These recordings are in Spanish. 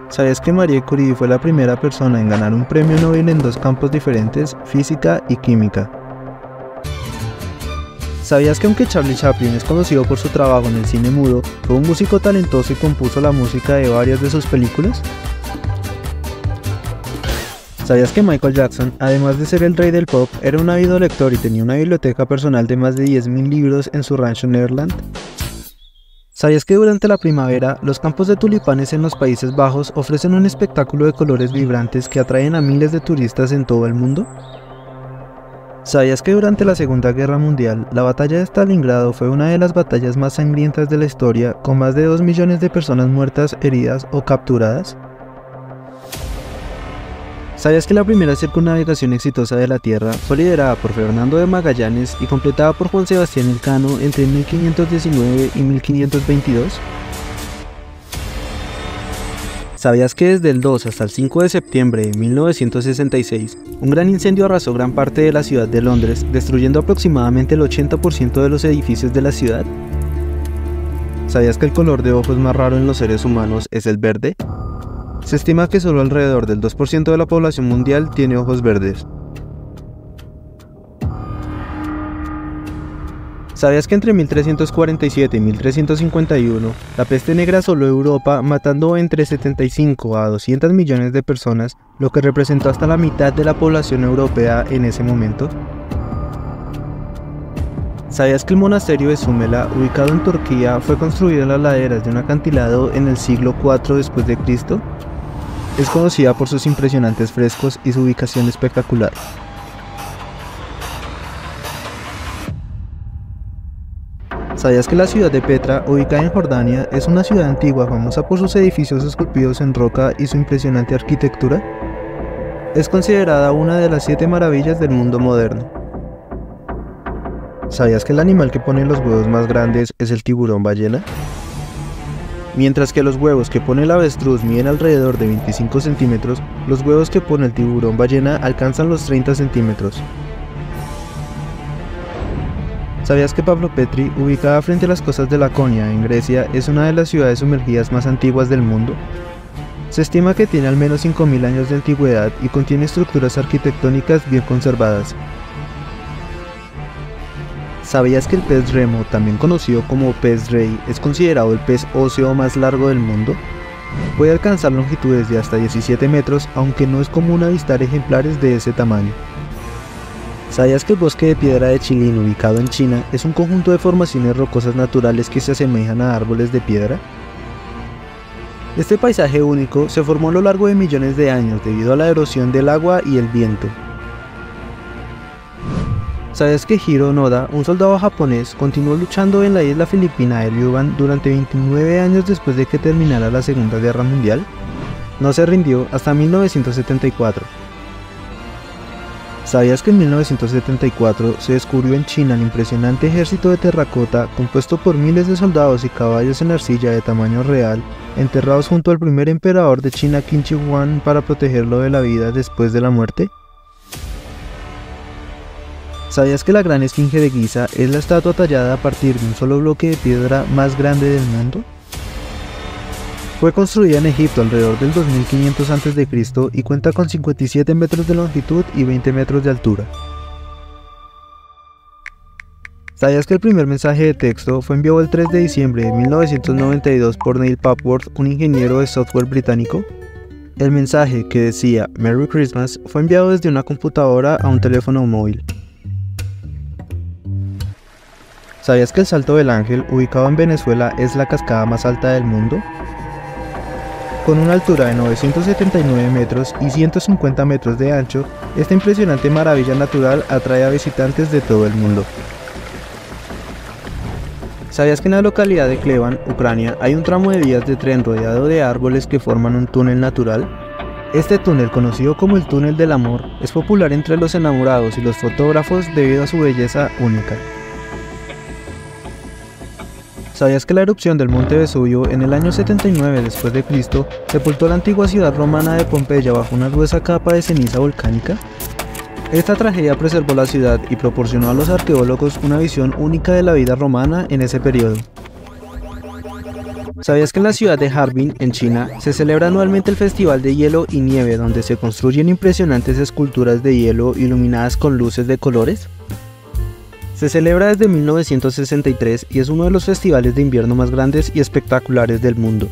¿Sabías que Marie Curie fue la primera persona en ganar un premio Nobel en dos campos diferentes, física y química? ¿Sabías que aunque Charlie Chaplin es conocido por su trabajo en el cine mudo, fue un músico talentoso y compuso la música de varias de sus películas? ¿Sabías que Michael Jackson, además de ser el rey del pop, era un ávido lector y tenía una biblioteca personal de más de 10.000 libros en su rancho Neverland? ¿Sabías que durante la primavera, los campos de tulipanes en los Países Bajos ofrecen un espectáculo de colores vibrantes que atraen a miles de turistas en todo el mundo? ¿Sabías que durante la Segunda Guerra Mundial, la batalla de Stalingrado fue una de las batallas más sangrientas de la historia, con más de 2 millones de personas muertas, heridas o capturadas? ¿Sabías que la primera circunnavegación exitosa de la Tierra fue liderada por Fernando de Magallanes y completada por Juan Sebastián Elcano entre 1519 y 1522? ¿Sabías que desde el 2 hasta el 5 de septiembre de 1966, un gran incendio arrasó gran parte de la ciudad de Londres, destruyendo aproximadamente el 80% de los edificios de la ciudad? ¿Sabías que el color de ojos más raro en los seres humanos es el verde? Se estima que solo alrededor del 2% de la población mundial tiene ojos verdes. ¿Sabías que entre 1347 y 1351, la peste negra asoló Europa, matando entre 75 a 200 millones de personas, lo que representó hasta la mitad de la población europea en ese momento? ¿Sabías que el monasterio de Sumela, ubicado en Turquía, fue construido en las laderas de un acantilado en el siglo IV después de Cristo? Es conocida por sus impresionantes frescos y su ubicación espectacular. ¿Sabías que la ciudad de Petra, ubicada en Jordania, es una ciudad antigua famosa por sus edificios esculpidos en roca y su impresionante arquitectura? Es considerada una de las 7 maravillas del mundo moderno. ¿Sabías que el animal que pone los huevos más grandes es el tiburón ballena? Mientras que los huevos que pone el avestruz miden alrededor de 25 centímetros, los huevos que pone el tiburón ballena alcanzan los 30 centímetros. ¿Sabías que Pavlo Petri, ubicada frente a las costas de Laconia, en Grecia, es una de las ciudades sumergidas más antiguas del mundo? Se estima que tiene al menos 5.000 años de antigüedad y contiene estructuras arquitectónicas bien conservadas. ¿Sabías que el pez remo, también conocido como pez rey, es considerado el pez óseo más largo del mundo? Puede alcanzar longitudes de hasta 17 metros, aunque no es común avistar ejemplares de ese tamaño. ¿Sabías que el bosque de piedra de Chilín, ubicado en China, es un conjunto de formaciones rocosas naturales que se asemejan a árboles de piedra? Este paisaje único se formó a lo largo de millones de años debido a la erosión del agua y el viento. ¿Sabías que Hiro Onoda, un soldado japonés, continuó luchando en la isla filipina de Ryuban durante 29 años después de que terminara la Segunda Guerra Mundial? No se rindió hasta 1974. ¿Sabías que en 1974 se descubrió en China el impresionante ejército de terracota compuesto por miles de soldados y caballos en arcilla de tamaño real, enterrados junto al primer emperador de China Qin Shi Huang para protegerlo de la vida después de la muerte? ¿Sabías que la Gran Esfinge de Giza es la estatua tallada a partir de un solo bloque de piedra más grande del mundo? Fue construida en Egipto alrededor del 2500 a.C. y cuenta con 57 metros de longitud y 20 metros de altura. ¿Sabías que el primer mensaje de texto fue enviado el 3 de diciembre de 1992 por Neil Papworth, un ingeniero de software británico? El mensaje, que decía "Merry Christmas", fue enviado desde una computadora a un teléfono móvil. ¿Sabías que el Salto del Ángel, ubicado en Venezuela, es la cascada más alta del mundo? Con una altura de 979 metros y 150 metros de ancho, esta impresionante maravilla natural atrae a visitantes de todo el mundo. ¿Sabías que en la localidad de Klevan, Ucrania, hay un tramo de vías de tren rodeado de árboles que forman un túnel natural? Este túnel, conocido como el Túnel del Amor, es popular entre los enamorados y los fotógrafos debido a su belleza única. ¿Sabías que la erupción del monte Vesubio en el año 79 después de Cristo sepultó la antigua ciudad romana de Pompeya bajo una gruesa capa de ceniza volcánica? Esta tragedia preservó la ciudad y proporcionó a los arqueólogos una visión única de la vida romana en ese periodo. ¿Sabías que en la ciudad de Harbin, en China, se celebra anualmente el Festival de Hielo y Nieve, donde se construyen impresionantes esculturas de hielo iluminadas con luces de colores? Se celebra desde 1963 y es uno de los festivales de invierno más grandes y espectaculares del mundo.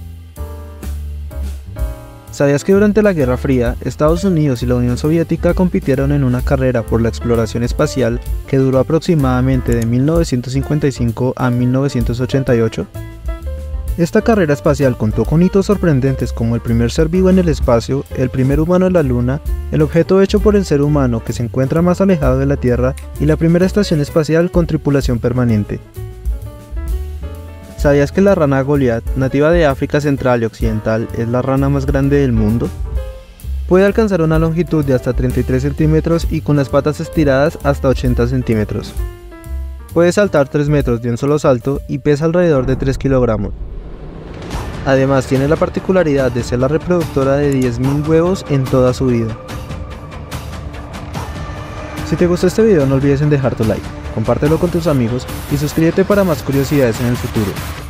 ¿Sabías que durante la Guerra Fría, Estados Unidos y la Unión Soviética compitieron en una carrera por la exploración espacial que duró aproximadamente de 1955 a 1988? Esta carrera espacial contó con hitos sorprendentes como el primer ser vivo en el espacio, el primer humano en la Luna, el objeto hecho por el ser humano que se encuentra más alejado de la Tierra y la primera estación espacial con tripulación permanente. ¿Sabías que la rana Goliath, nativa de África Central y Occidental, es la rana más grande del mundo? Puede alcanzar una longitud de hasta 33 centímetros y con las patas estiradas hasta 80 centímetros. Puede saltar 3 metros de un solo salto y pesa alrededor de 3 kilogramos. Además tiene la particularidad de ser la reproductora de 10.000 huevos en toda su vida. Si te gustó este video no olvides en dejar tu like, compártelo con tus amigos y suscríbete para más curiosidades en el futuro.